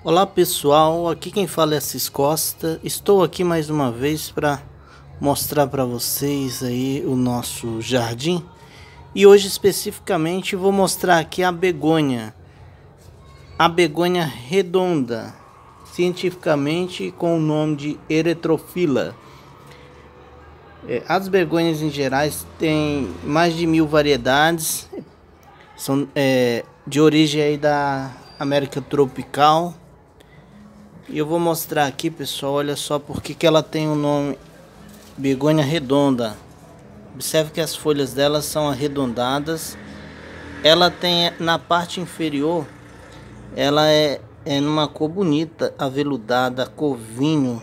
Olá pessoal, aqui quem fala é Assis Costa. Estou aqui mais uma vez para mostrar para vocês aí o nosso jardim. E hoje especificamente vou mostrar aqui a begônia redonda, cientificamente com o nome de Erythrophila. As begônias em gerais têm mais de 1000 variedades, são de origem aí da América tropical. E eu vou mostrar aqui, pessoal, olha só porque que ela tem o nome begônia redonda. Observe que as folhas delas são arredondadas. Ela tem na parte inferior, ela é numa cor bonita, aveludada, cor vinho.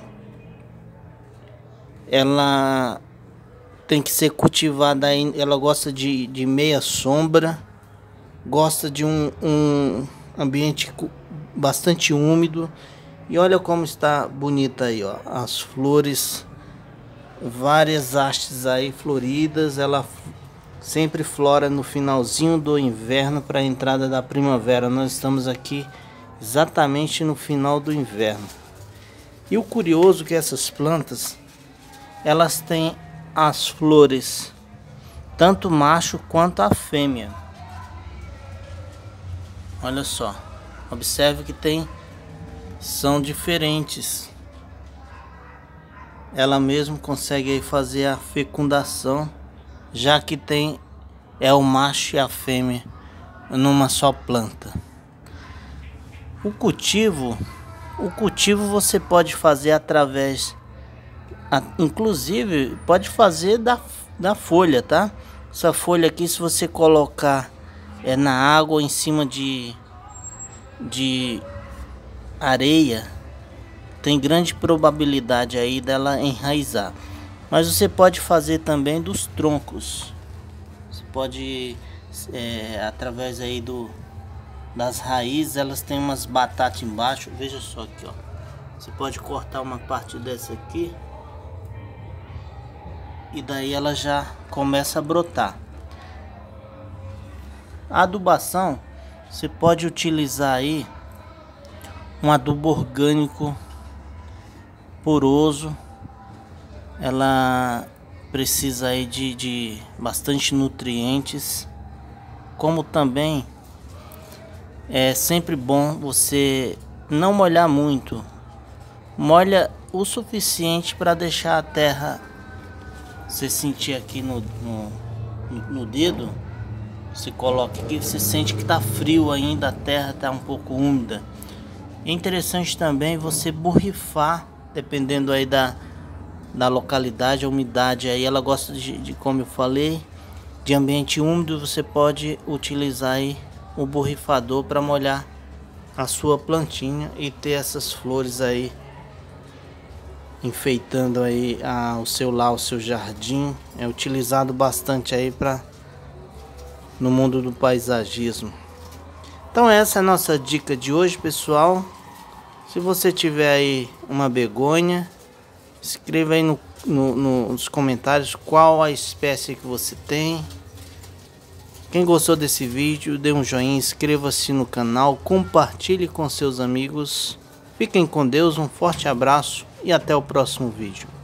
Ela tem que ser cultivada aí, ela gosta de meia sombra, gosta de um ambiente bastante úmido. E olha como está bonita aí, ó, as flores, várias hastes aí floridas. Ela sempre flora no finalzinho do inverno para a entrada da primavera. Nós estamos aqui exatamente no final do inverno. E o curioso é que essas plantas, elas têm as flores, tanto macho quanto a fêmea. Olha só, observe que são diferentes. Ela mesmo consegue aí fazer a fecundação, já que o macho e a fêmea numa só planta. O cultivo você pode fazer através, inclusive pode fazer da folha, tá? Essa folha aqui, se você colocar na água em cima de areia, tem grande probabilidade aí dela enraizar. Mas você pode fazer também dos troncos. Você pode através aí das raízes, elas têm umas batatas embaixo. Veja só aqui, ó. Você pode cortar uma parte dessa aqui e daí ela já começa a brotar. A adubação, você pode utilizar aí um adubo orgânico poroso. Ela precisa aí de bastante nutrientes, como também é sempre bom você não molhar muito. Molha o suficiente para deixar a terra, você sentir aqui no dedo, você coloca aqui, você sente que tá frio ainda, a terra tá um pouco úmida. É interessante também você borrifar, dependendo aí da localidade, a umidade aí, ela gosta como eu falei, de ambiente úmido. Você pode utilizar aí o borrifador para molhar a sua plantinha e ter essas flores aí enfeitando aí o seu jardim. É utilizado bastante aí no mundo do paisagismo. Então essa é a nossa dica de hoje, pessoal. Se você tiver aí uma begônia, escreva aí nos comentários qual a espécie que você tem. Quem gostou desse vídeo, dê um joinha, inscreva-se no canal, compartilhe com seus amigos. Fiquem com Deus, um forte abraço e até o próximo vídeo.